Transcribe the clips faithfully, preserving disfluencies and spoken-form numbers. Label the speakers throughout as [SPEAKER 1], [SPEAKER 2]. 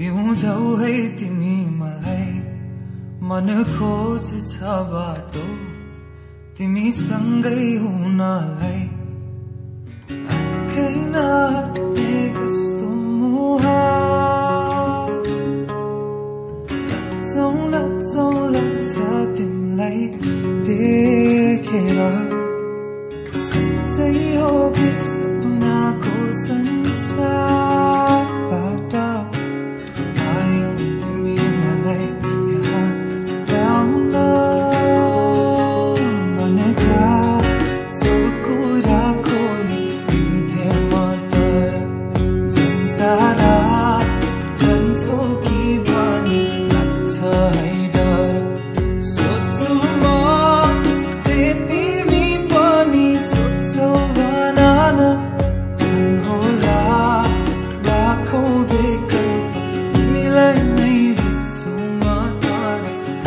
[SPEAKER 1] बिउझौ है तिमी मलाई मन खोज्छ बाटो तिमी सँगै हुनलाई आँखै नहट्ने कस्तो मुहार लच्छौ लच्छौ लाग्छ तिमीलाई देखेर सच्चै हो कि सपनाको संसारबाट आयो तिमी मलाई यहाँ सताउन भनेका सब कुरा खोलिदिन्थे म तर झन् टाढा जान्छौ कि भनी लाग्छ है डर सोच्छु म जे तिमी पनि सोच्छौ भन न झन् होला लाखौं विकल्प तिमीलाई नै देख्छु म तर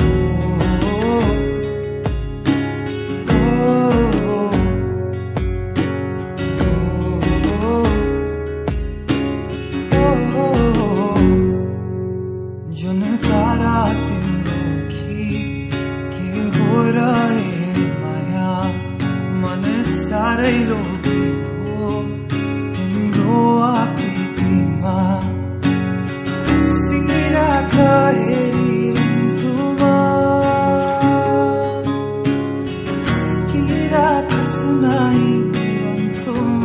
[SPEAKER 1] जुन तारा तिम्रो कि के हो र ए माया मन साह्रै लोभी भो तिम्रो आकृतिमा हँसिराख हेरिरहन्छु म हँस्किराख सुनाइरहन्छु म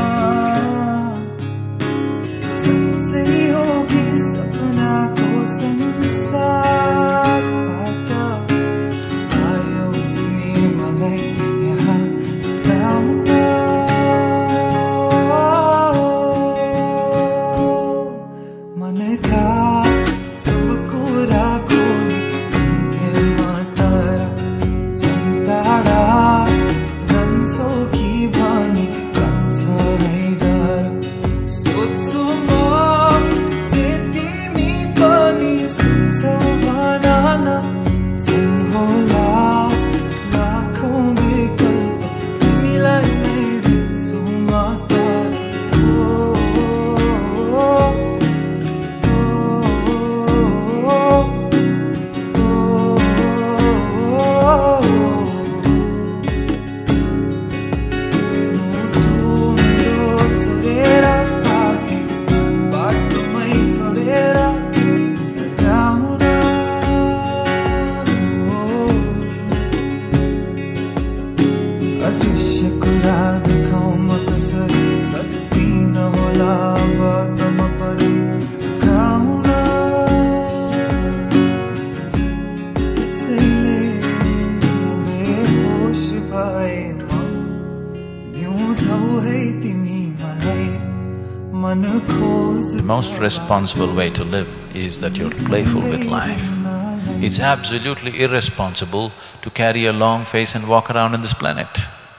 [SPEAKER 1] सच्चै हो कि सपनाको संसारबाट आयो तिमी मलाई यहाँ सताउन मनका सब कुरा खोलिदिन्थे म तर झन् टाढा जान्छौ कि भनी लाग्छ है डर सोच्छु म जे तिमी पनि सोच्छौ भन न झन् होला लाखौं विकल्प तिमीलाई नै देख्छु म तर मुटु मेरो छोडेर आगे बाटोमै छोडेर नजाउन अदृश्य कुरा देखाउ म कसरी सक्ति नहोला अब त म पनि गाउन त्यसैले बेहोस भए म बिउझौ है तिमी मलाई मन खोज
[SPEAKER 2] The most responsible way to live is that you're playful with life. It's absolutely irresponsible to carry a long face and walk around on this planet.